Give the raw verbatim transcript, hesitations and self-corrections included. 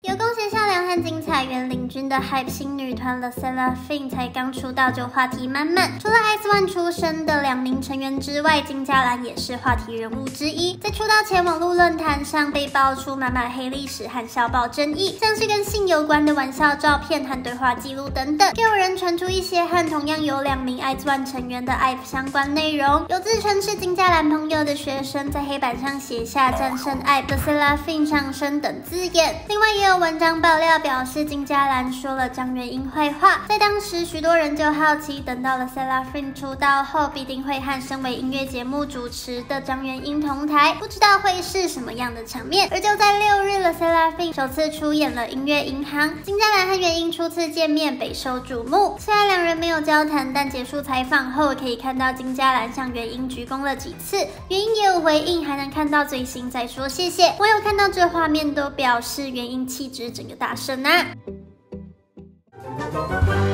有贡献销量和精彩园领军的 Hype 新女团 LE SSERAFIM 才刚出道就话题满满，除了 I Z O N E 出身的两名成员之外，金嘉兰也是话题人物之一。在出道前，网络论坛上被爆出满满黑历史和小爆争议，像是跟性有关的玩笑照片和对话记录等等，又有人传出一些和同样有两名 I Z O N E 成员的 I V E 相关内容，有自称是金嘉兰朋友的学生在黑板上写下战胜 I V E LE SSERAFIM 上升等字眼。另外也有文章爆料表示金嘉兰说了张元英坏话，在当时许多人就好奇，等到了 SSERAFIM 出道后必定会和身为音乐节目主持的张元英同台，不知道会是什么样的场面。而就在六日 LE SSERAFIM 首次出演了音乐银行，金嘉兰和元英初次见面备受瞩目。虽然两人没有交谈，但结束采访后可以看到金嘉兰向元英鞠躬了几次，元英也有回应，还能看到嘴型在说谢谢。网友看到这画面都表示元英气质整个大升啊。